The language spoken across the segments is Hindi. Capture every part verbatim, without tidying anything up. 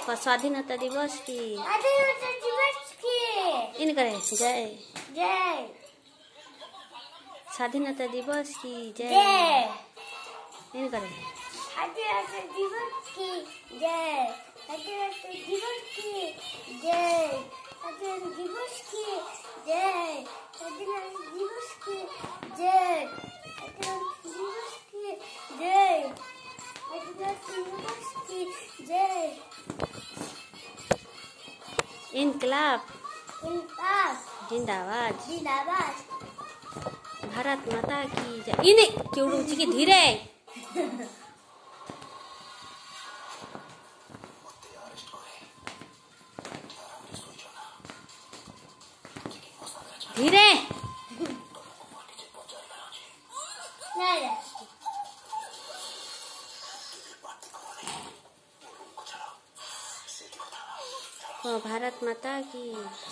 स्वाधीनता दिवस की स्वाधीनता दिवस की इन करे जय जय। स्वाधीनता दिवस की जय जय। इन करे स्वाधीनता दिवस की जय। स्वाधीनता दिवस की जय। स्वाधीनता दिवस की जय। स्वाधीनता दिवस की जय। स्वाधीनता दिवस की जय। स्वाधीनता दिवस की जय। इनकलाब इनकलाब जिंदाबाद जिंदाबाद। भारत माता की जय। इने केवढं उची धीरे धीरे को भारत माता की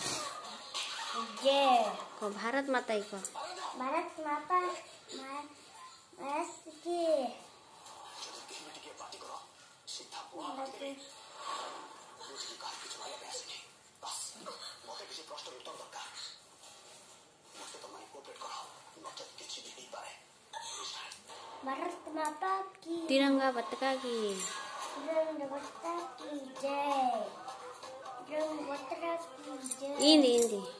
जय। को भारत माता की को भारत माता भारत की भारत माता की तिरंगा पताका की तिरंगा पताका की जय। तिरंगा पताका की जय। हिंदी हिंदी